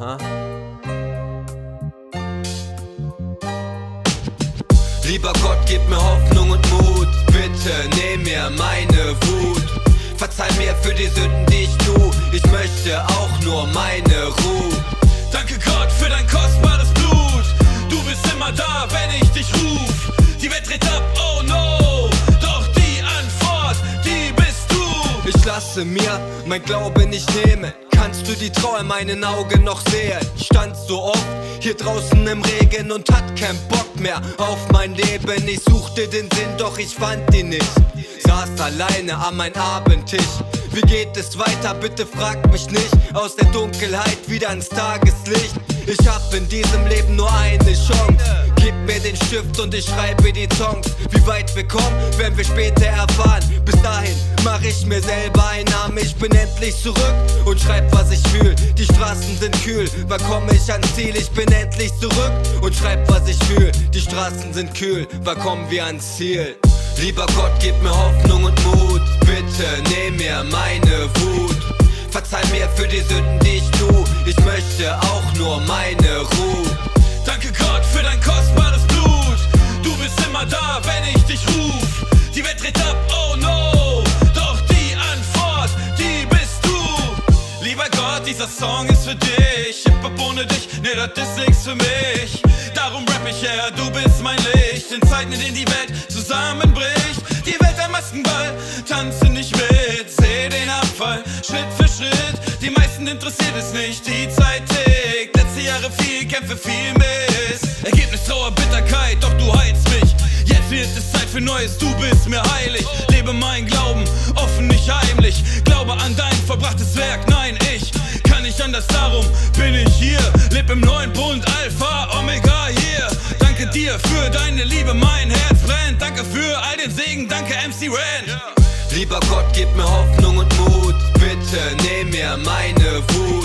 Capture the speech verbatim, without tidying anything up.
Ah. Lieber Gott, gib mir Hoffnung und Mut, bitte nehm mir meine Wut. Verzeih mir für die Sünden, die ich tu, ich möchte auch nur meine Ruhe. Danke Gott für dein kostbares Blut, du bist immer da, wenn ich dich ruf. Die Welt dreht ab, oh no, doch die Antwort, die bist du. Ich lasse mir mein Glaube nicht nehmen, kannst du die Trauer in meinen Augen noch sehen? Ich stand so oft hier draußen im Regen und hat keinen Bock mehr auf mein Leben. Ich suchte den Sinn, doch ich fand ihn nicht. Saß alleine an meinem Abendtisch. Wie geht es weiter? Bitte frag mich nicht. Aus der Dunkelheit wieder ins Tageslicht. Ich hab in diesem Leben nur eine Chance. Gib mir den Stift und ich schreibe die Songs. Wie weit wir kommen, werden wir später erfahren. Bis dahin mach ich mir selber einen Namen. Ich bin endlich zurück und schreib, was ich fühl. Die Straßen sind kühl, wann komme ich ans Ziel? Ich bin endlich zurück und schreib, was ich fühl. Die Straßen sind kühl, wann kommen wir ans Ziel? Lieber Gott, gib mir Hoffnung und Mut, bitte nehm mir meine Wut. Verzeih mir für die Sünden, die ich tu, ich möchte auch nur meine Ruhe. Danke Gott für dein kostbares Blut, du bist immer da, wenn ich dich ruf. Die Welt dreht ab, oh no, doch die Antwort, die bist du. Lieber Gott, dieser Song ist für dich, Hip-Hop ohne dich, nee, das ist nichts für mich. Darum rapp ich, ja, yeah, du bist mein Licht, in Zeiten, in denen die Welt zusammenbricht. Die Welt ein Maskenball, tanze nicht mit, seh den Abfall, Schritt für Schritt. Die meisten interessiert es nicht, die Zeit tickt. Letzte Jahre viel Kämpfe, viel Mist. Ergebnis Trauer, Bitterkeit, doch du heilst mich. Jetzt wird es Zeit für Neues, du bist mir heilig. Lebe mein Glauben, offen, nicht heimlich. Glaube an dein vollbrachtes Werk, nein, ich kann nicht anders, darum bin ich hier. Leb im neuen Bund, Alpha, Omega, hier. Danke dir für deine Liebe, mein Herz brennt. Danke für all den Segen, danke M C Ren. Lieber Gott, gib mir Hoffnung und Mut, bitte nehm mir meine Wut.